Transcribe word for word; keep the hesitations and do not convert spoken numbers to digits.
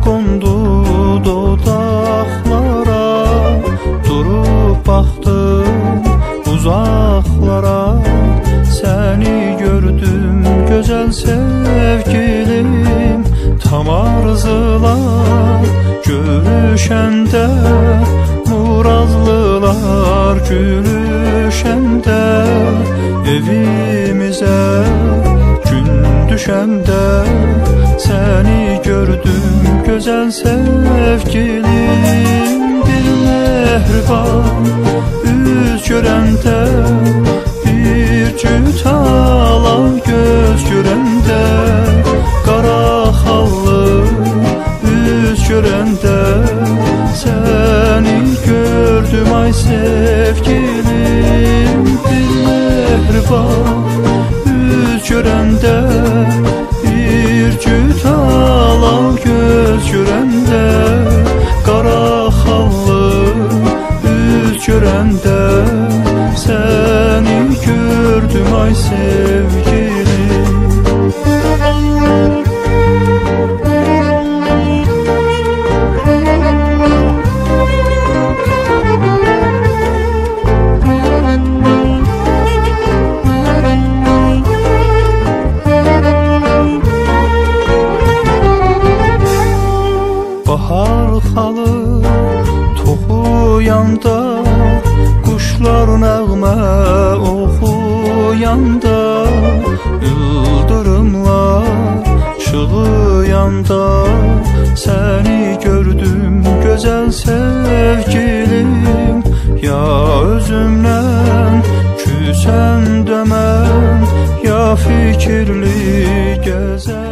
qondu dodaqlara, durub baxdım uzaqlara. Səni gördüm gözəl sevgilim, tam arzular görüşəndə, muradlılar gülüşəndə, evimizə gün düşəndə. Səni gördüm gözəl sevgilim, bir mehriban üz görəndə, bir cüt alan göz görəndə, qara xallı üz görəndə. Səni gördüm ay sevgilim, bir mehriban üz görəndə, bir cüt alan göz görəndə, qara xallı üz görəndə. Səni gördüm ay sevgilim. Bahar xalı toxuyanda, quşlar nəğmə oxuyanda, ildırımlar çığıyanda. Səni gördüm gözəl sevgilim, ya özümdən küsəndə mən, ya fikirli gəzər.